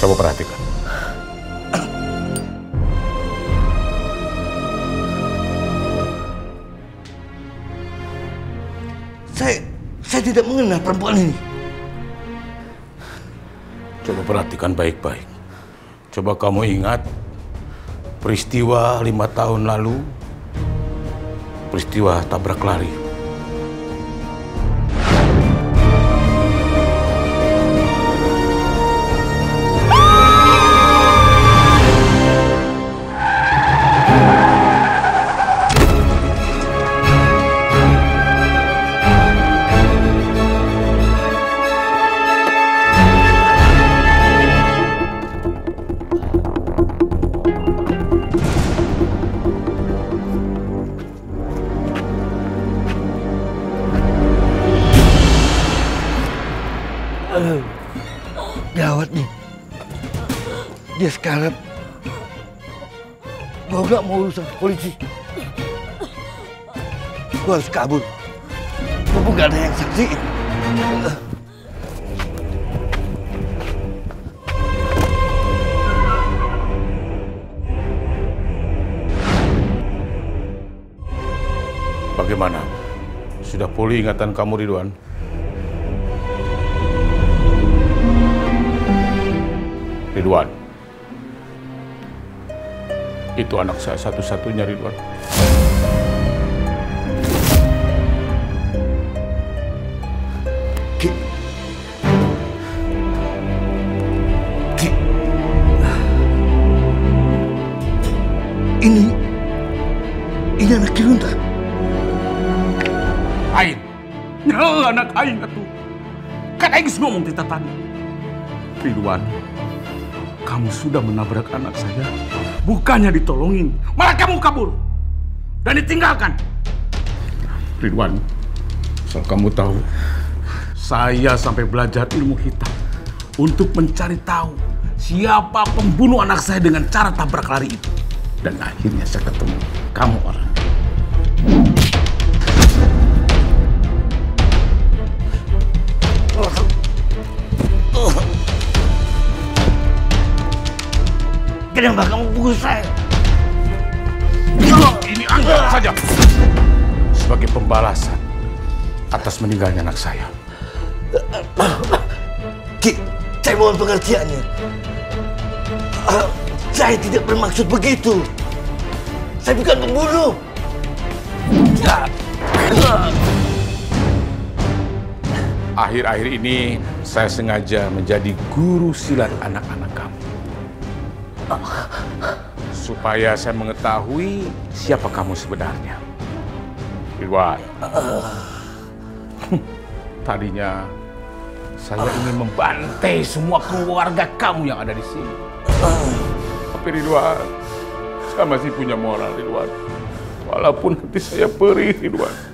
Coba perhatikan. Saya tidak mengenal perempuan ini. Coba perhatikan baik-baik. Coba kamu ingat peristiwa 5 tahun lalu, peristiwa tabrak lari. Gawat nih. Dia sekarang mau urusan polisi. Gua harus kabur. Mumpung gak ada yang saksiin. Bagaimana? Sudah pulih ingatan kamu, Ridwan? Ridwan, itu anak saya satu-satunya, Ridwan. Ki. Ini anak Kirunta. Ain, ya anak Ain atuh. Kan Aing ngomong kita tadi. Ridwan, kamu sudah menabrak anak saya, bukannya ditolongin, malah kamu kabur dan ditinggalkan. Ridwan, asal kamu tahu, saya sampai belajar ilmu hitam untuk mencari tahu siapa pembunuh anak saya dengan cara tabrak lari itu. Dan akhirnya saya ketemu kamu orang. Kenapa kamu pukul saya? Ini anggap saja sebagai pembalasan atas meninggalnya anak saya. Ki, saya mohon pengertiannya. Saya tidak bermaksud begitu. Saya bukan pembunuh. Akhir-akhir ini saya sengaja menjadi guru silat anak-anak kamu. Supaya saya mengetahui siapa kamu sebenarnya. Ridwan. Tadinya saya ingin membantai semua keluarga kamu yang ada di sini. Tapi Ridwan, saya masih punya moral, Ridwan. Walaupun hati saya perih, Ridwan.